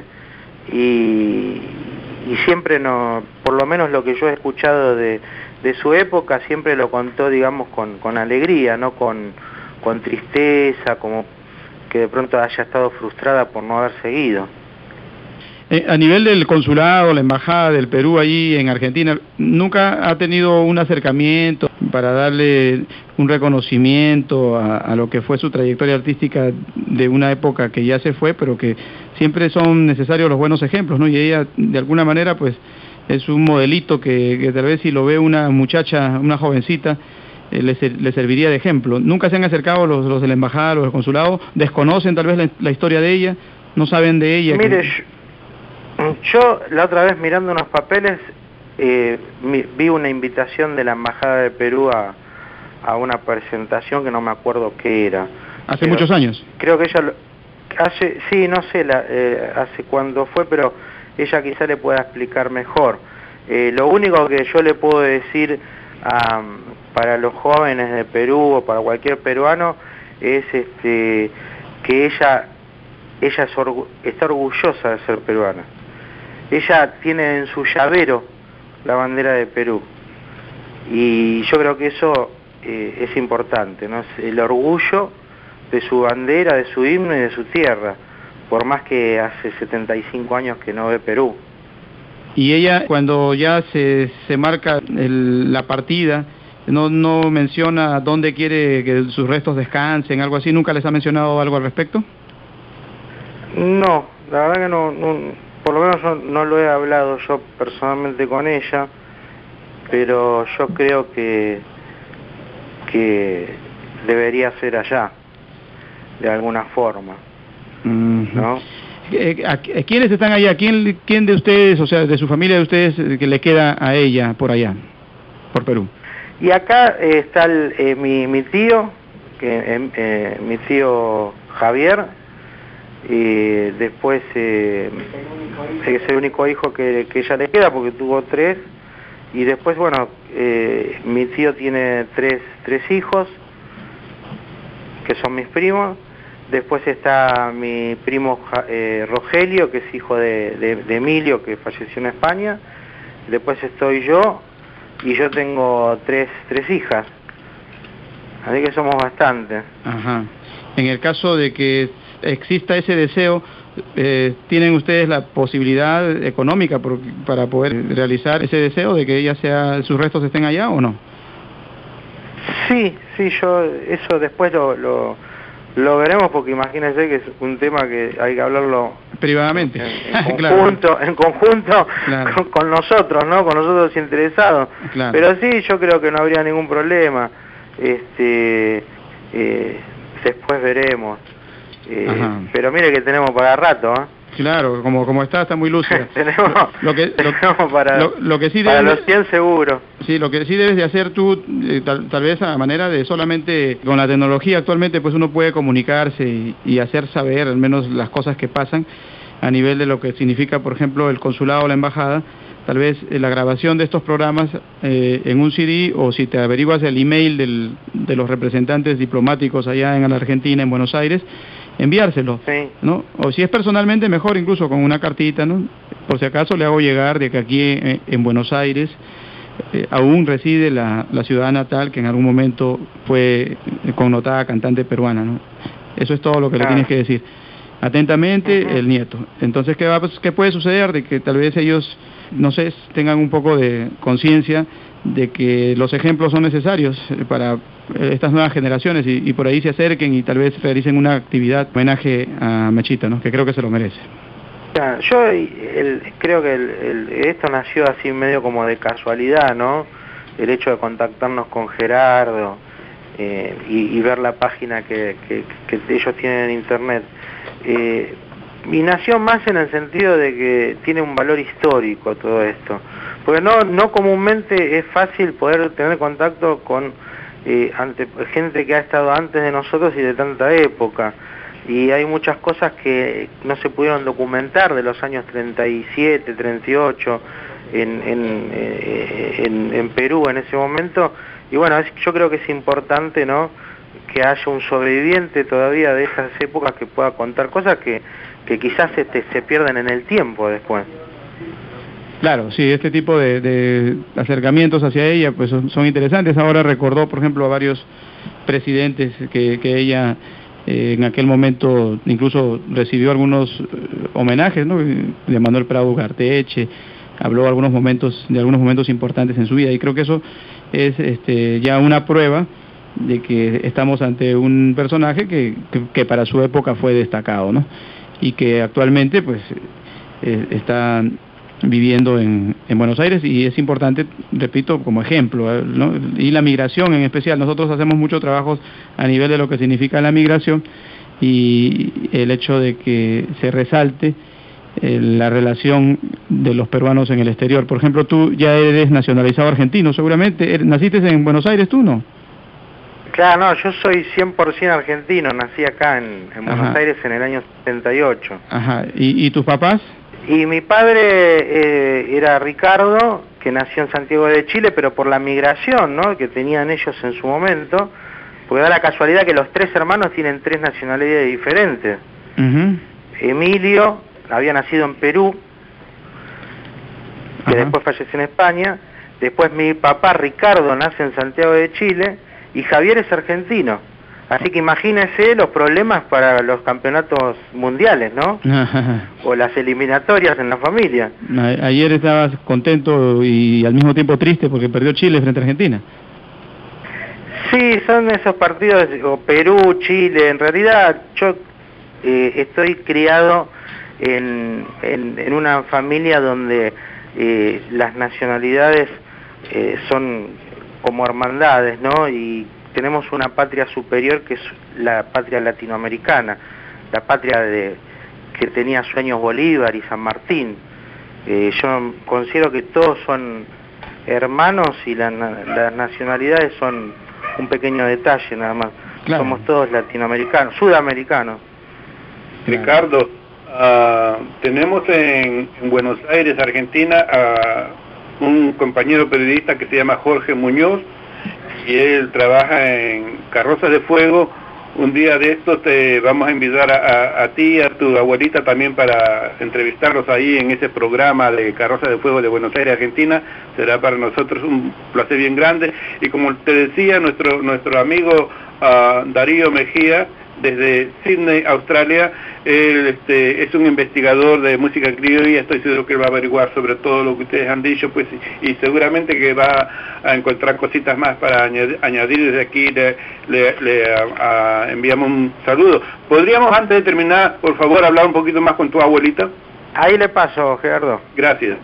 Y, y siempre no, por lo menos lo que yo he escuchado de, de su época, siempre lo contó, digamos, con, con alegría, no con, con tristeza, como que de pronto haya estado frustrada por no haber seguido. Eh, a nivel del consulado, la embajada del Perú allí en Argentina, ¿nunca ha tenido un acercamiento para darle un reconocimiento a, a lo que fue su trayectoria artística de una época que ya se fue, pero que siempre son necesarios los buenos ejemplos, ¿no? Y ella, de alguna manera, pues, es un modelito que, que tal vez si lo ve una muchacha, una jovencita, eh, le, le serviría de ejemplo. ¿Nunca se han acercado los, los de la embajada, los del consulado? ¿Desconocen tal vez la, la historia de ella? ¿No saben de ella? Mire, que... yo la otra vez mirando unos papeles eh, vi una invitación de la Embajada de Perú a, a una presentación que no me acuerdo qué era. ¿Hace pero muchos años? Creo que ella, lo, hace, sí, no sé la, eh, hace cuándo fue, pero ella quizá le pueda explicar mejor. Eh, lo único que yo le puedo decir um, para los jóvenes de Perú o para cualquier peruano es este que ella, ella es orgu está orgullosa de ser peruana. Ella tiene en su llavero la bandera de Perú y yo creo que eso eh, es importante, ¿no? Es el orgullo de su bandera, de su himno y de su tierra, por más que hace setenta y cinco años que no ve Perú. Y ella, cuando ya se, se marca el, la partida, no, no menciona dónde quiere que sus restos descansen, algo así, ¿nunca les ha mencionado algo al respecto? No, la verdad que no, no por lo menos yo no lo he hablado yo personalmente con ella, pero yo creo que, que debería ser allá, de alguna forma, ¿no? ¿A quiénes están allá? ¿Quién, quién de ustedes, o sea, de su familia de ustedes, que le queda a ella por allá, por Perú? Y acá eh, está el, eh, mi, mi tío, que, eh, eh, mi tío Javier, y después eh, es el único hijo que, que ella le queda porque tuvo tres, y después, bueno, eh, mi tío tiene tres, tres hijos, que son mis primos. Después está mi primo eh, Rogelio, que es hijo de, de, de Emilio, que falleció en España. después estoy yo, y yo tengo tres, tres hijas. Así que somos bastantes. Ajá. En el caso de que exista ese deseo, eh, ¿tienen ustedes la posibilidad económica por, para poder realizar ese deseo de que ella sea, sus restos estén allá o no? Sí, sí, yo eso después lo, lo, lo veremos, porque imagínense que es un tema que hay que hablarlo privadamente, en, en conjunto, claro. en conjunto claro. con, con nosotros, ¿no? Con nosotros interesados. Claro. Pero sí, yo creo que no habría ningún problema. Este, eh, después veremos. Eh, pero mire que tenemos para rato, ¿eh? Claro, como como está, está muy lúcida. tenemos, lo que, lo, tenemos para, lo, lo que sí para debes, los cien seguros. Sí, lo que sí debes de hacer tú, eh, tal, tal vez a manera de solamente, con la tecnología actualmente, pues uno puede comunicarse y, y hacer saber al menos las cosas que pasan a nivel de lo que significa, por ejemplo, el consulado o la embajada. Tal vez eh, la grabación de estos programas eh, en un C D, o si te averiguas el email del, de los representantes diplomáticos allá en la Argentina, en Buenos Aires, enviárselo, sí. ¿no? O si es personalmente, mejor incluso con una cartita, ¿no? Por si acaso le hago llegar de que aquí eh, en Buenos Aires eh, aún reside la, la ciudadana tal que en algún momento fue connotada cantante peruana, ¿no? Eso es todo lo que ah. le tienes que decir. Atentamente, uh-huh. el nieto. Entonces, ¿qué, va, ¿qué puede suceder? De que tal vez ellos, no sé, tengan un poco de conciencia de que los ejemplos son necesarios para estas nuevas generaciones y, y por ahí se acerquen y tal vez realicen una actividad homenaje a Mechita, ¿no? Que creo que se lo merece. Ya, yo el, creo que el, el, esto nació así medio como de casualidad, ¿no? El hecho de contactarnos con Gerardo eh, y, y ver la página que, que, que ellos tienen en internet. Eh, y nació más en el sentido de que tiene un valor histórico todo esto, porque no no comúnmente es fácil poder tener contacto con eh, ante, gente que ha estado antes de nosotros y de tanta época, y hay muchas cosas que no se pudieron documentar de los años treinta y siete, treinta y ocho en, en, eh, en, en Perú en ese momento, y bueno, es, yo creo que es importante, ¿no?, que haya un sobreviviente todavía de esas épocas que pueda contar cosas que, que quizás este, se pierden en el tiempo después. Claro, sí, este tipo de, de acercamientos hacia ella pues son, son interesantes. Ahora recordó, por ejemplo, a varios presidentes que, que ella eh, en aquel momento incluso recibió algunos eh, homenajes, ¿no?, de Manuel Prado Ugarteche, habló algunos momentos, de algunos momentos importantes en su vida, y creo que eso es este, ya una prueba de que estamos ante un personaje que, que, que para su época fue destacado, ¿no? Y que actualmente pues eh, está viviendo en, en Buenos Aires, y es importante, repito, como ejemplo, ¿no? Y la migración en especial. Nosotros hacemos muchos trabajos a nivel de lo que significa la migración, y el hecho de que se resalte eh, la relación de los peruanos en el exterior. Por ejemplo, tú ya eres nacionalizado argentino, seguramente. ¿Naciste en Buenos Aires tú, no? Claro, no, yo soy cien por ciento argentino, nací acá en, en Buenos Ajá. Aires en el año setenta y ocho. Ajá, ¿y, y tus papás? Y mi padre eh, era Ricardo, que nació en Santiago de Chile, pero por la migración, ¿no?, que tenían ellos en su momento, porque da la casualidad que los tres hermanos tienen tres nacionalidades diferentes. Uh-huh. Emilio había nacido en Perú, que Ajá. después falleció en España. Después mi papá Ricardo nace en Santiago de Chile, y Javier es argentino. Así que imagínese los problemas para los campeonatos mundiales, ¿no? O las eliminatorias en la familia. Ayer estabas contento y al mismo tiempo triste porque perdió Chile frente a Argentina. Sí, son esos partidos, o Perú, Chile. En realidad yo eh, estoy criado en, en, en una familia donde eh, las nacionalidades eh, son como hermandades, ¿no? Y tenemos una patria superior que es la patria latinoamericana, la patria de que tenía sueños Bolívar y San Martín. Eh, yo considero que todos son hermanos y la, las nacionalidades son un pequeño detalle nada más. Claro. Somos todos latinoamericanos, sudamericanos. Ricardo, uh, tenemos en, en Buenos Aires, Argentina, a un compañero periodista que se llama Jorge Muñoz, y él trabaja en Carrozas de Fuego, un día de estos te vamos a invitar a, a, a ti y a tu abuelita también para entrevistarlos ahí en ese programa de Carroza de Fuego de Buenos Aires, Argentina. Será para nosotros un placer bien grande. Y como te decía, nuestro nuestro amigo uh, Darío Mejía, desde Sydney, Australia, él este, es un investigador de música criolla. Estoy seguro que él va a averiguar sobre todo lo que ustedes han dicho, pues, y, y seguramente que va a encontrar cositas más para añadir, añadir desde aquí. Le, le, le a, a, enviamos un saludo. ¿Podríamos, antes de terminar, por favor, hablar un poquito más con tu abuelita? Ahí le paso, Gerardo. Gracias.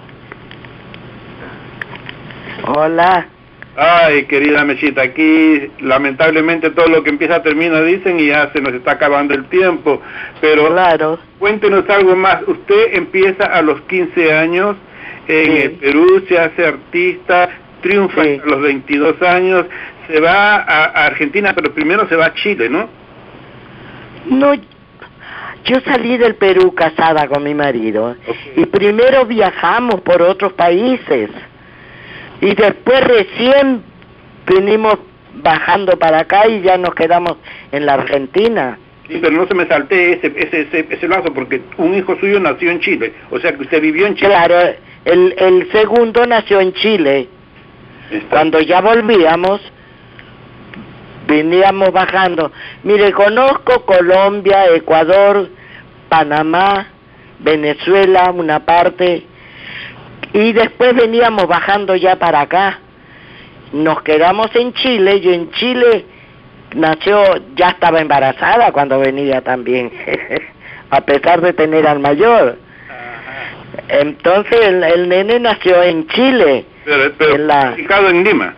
Hola. Ay, querida Mechita, aquí lamentablemente todo lo que empieza termina, dicen, y ya se nos está acabando el tiempo, pero claro. Cuéntenos algo más. Usted empieza a los quince años en sí. el Perú, se hace artista, triunfa sí. a los veintidós años, se va a, a Argentina, pero primero se va a Chile, ¿no? No, yo salí del Perú casada con mi marido, okay. y primero viajamos por otros países. Y después recién venimos bajando para acá y ya nos quedamos en la Argentina. Sí, pero no se me salte ese, ese, ese, ese lazo, porque un hijo suyo nació en Chile, o sea que usted vivió en Chile. Claro, el, el segundo nació en Chile. Está. Cuando ya volvíamos, veníamos bajando. Mire, conozco Colombia, Ecuador, Panamá, Venezuela, una parte... Y después veníamos bajando ya para acá. Nos quedamos en Chile. Yo en Chile nació, ya estaba embarazada cuando venía también, a pesar de tener al mayor. Ajá. Entonces el, el nene nació en Chile. Pero, pero en la... Ricardo en Lima.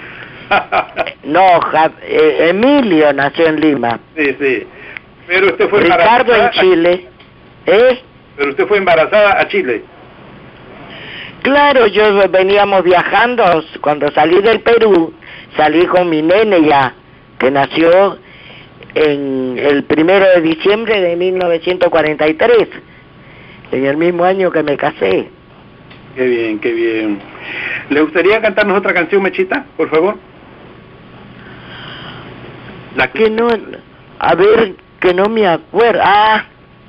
No, ja, eh, Emilio nació en Lima. Sí, sí. Pero usted fue Ricardo embarazada en Chile. ¿Eh? Pero usted fue embarazada a Chile. Claro, yo veníamos viajando, cuando salí del Perú, salí con mi nene ya, que nació en el primero de diciembre de mil novecientos cuarenta y tres, en el mismo año que me casé. Qué bien, qué bien. ¿Le gustaría cantarnos otra canción, Mechita, por favor? La que no, a ver, que no me acuerdo. Ah,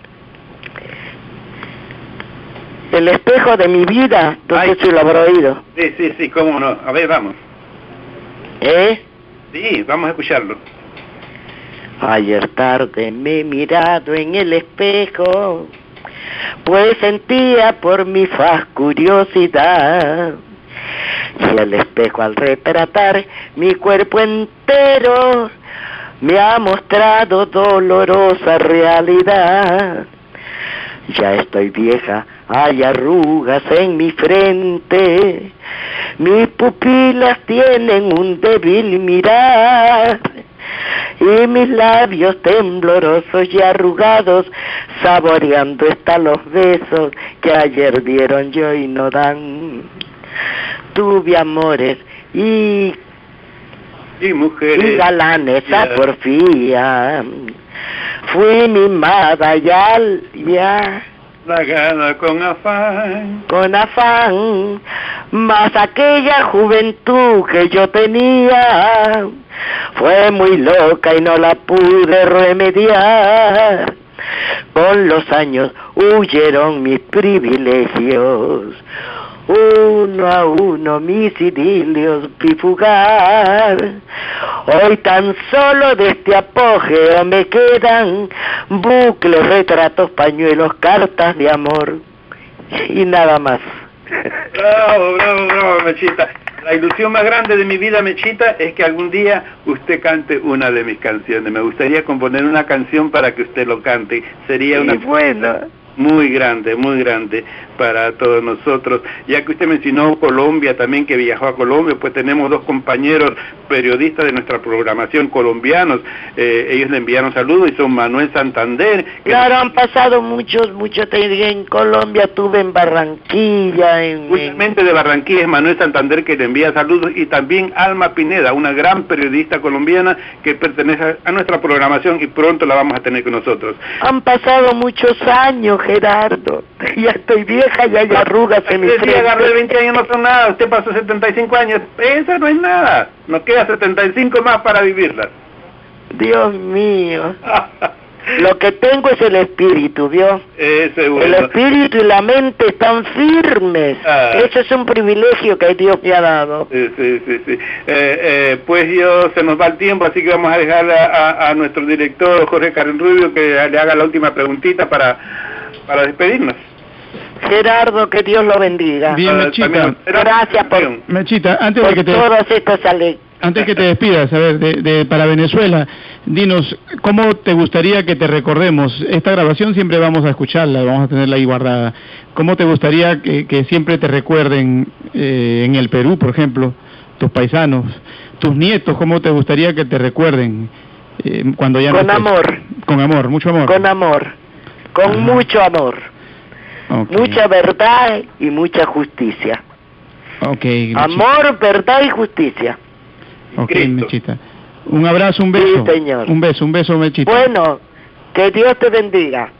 El espejo de mi vida, no Ay, sé si lo habrá oído. Sí, sí, sí, cómo no. A ver, vamos. ¿Eh? Sí, vamos a escucharlo. Ayer tarde me he mirado en el espejo, pues sentía por mi faz curiosidad. Y el espejo al retratar mi cuerpo entero me ha mostrado dolorosa realidad. Ya estoy vieja, hay arrugas en mi frente, mis pupilas tienen un débil mirar, y mis labios temblorosos y arrugados, saboreando están los besos que ayer dieron yo y no dan. Tuve amores y, y mujeres y galanes yeah. a porfía. Fui mimada ya, ya, la gana con afán, con afán, mas aquella juventud que yo tenía fue muy loca y no la pude remediar. Con los años huyeron mis privilegios, uno a uno mis idilios vi fugar. Hoy tan solo de este apogeo me quedan bucles, retratos, pañuelos, cartas de amor y nada más. Bravo, bravo, bravo, Mechita. La ilusión más grande de mi vida, Mechita, es que algún día usted cante una de mis canciones. Me gustaría componer una canción para que usted lo cante. Sería una bueno. muy grande, muy grande para todos nosotros. Ya que usted mencionó Colombia también, que viajó a Colombia, pues tenemos dos compañeros periodistas de nuestra programación colombianos. Eh, ellos le enviaron saludos y son Manuel Santander. Claro, han pasado muchos, muchos. En Colombia, estuve en Barranquilla. En, Justamente de Barranquilla es Manuel Santander que le envía saludos, y también Alma Pineda, una gran periodista colombiana que pertenece a nuestra programación y pronto la vamos a tener con nosotros. Han pasado muchos años, Gerardo. Ya estoy vieja, ya hay arrugas en mi frente. Si agarré veinte años no son nada, usted pasó setenta y cinco años, eso no es nada. Nos queda setenta y cinco más para vivirlas. Dios mío. Lo que tengo es el espíritu, ¿vio? Ese es bueno. El espíritu y la mente están firmes. Ah. Eso es un privilegio que Dios me ha dado. Sí, sí, sí. sí. Eh, eh, pues yo, se nos va el tiempo, así que vamos a dejar a, a, a nuestro director, Jorge Karen Rubio, que le haga la última preguntita para, para despedirnos. Gerardo, que Dios lo bendiga. Bien, Mechita. También, Gracias por, Mechita, antes por de que te... todas estas alegrías. Antes que te despidas, a ver, de, de, para Venezuela, dinos, ¿cómo te gustaría que te recordemos? Esta grabación siempre vamos a escucharla, vamos a tenerla ahí guardada. ¿Cómo te gustaría que, que siempre te recuerden eh, en el Perú, por ejemplo, tus paisanos, tus nietos? ¿Cómo te gustaría que te recuerden eh, cuando ya no Con estés? amor. Con amor, mucho amor. Con amor. Con Ajá. mucho amor. Okay. Mucha verdad y mucha justicia. Okay, Amor, verdad y justicia. Ok, Cristo. Mechita. Un abrazo, un beso. Sí, señor. Un beso, un beso, Mechita. Bueno, que Dios te bendiga.